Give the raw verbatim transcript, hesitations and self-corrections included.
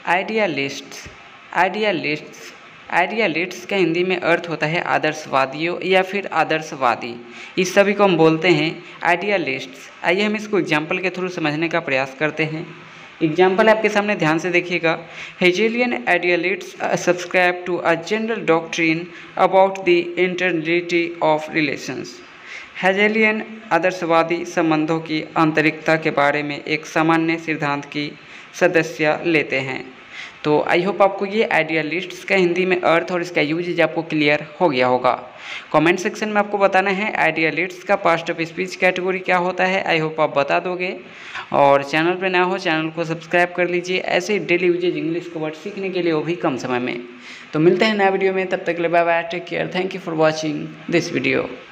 आइडियलिस्ट्स आइडियलिस्ट्स आइडियलिस्ट्स का हिंदी में अर्थ होता है आदर्शवादियों या फिर आदर्शवादी। इस सभी को हम बोलते हैं आइडियलिस्ट्स। आइए हम इसको एग्जाम्पल के थ्रू समझने का प्रयास करते हैं। एग्जाम्पल आपके सामने ध्यान से देखिएगा। Hegelian idealists subscribe to a general doctrine about the internality of relations. Hegelian आदर्शवादी संबंधों की आंतरिकता के बारे में एक सामान्य सिद्धांत की सदस्य लेते हैं। तो आई होप आपको ये आइडियलिस्ट्स का हिंदी में अर्थ और इसका यूजेज आपको क्लियर हो गया होगा। कमेंट सेक्शन में आपको बताना है आइडियलिस्ट्स का पास्ट ऑफ स्पीच कैटेगरी क्या होता है। आई होप आप बता दोगे। और चैनल पे ना हो चैनल को सब्सक्राइब कर लीजिए, ऐसे डेली यूजेज इंग्लिश के वर्ड सीखने के लिए, वो भी कम समय में। तो मिलते हैं नया वीडियो में, तब तक के लिए bye bye, take care, thank you for watching this video.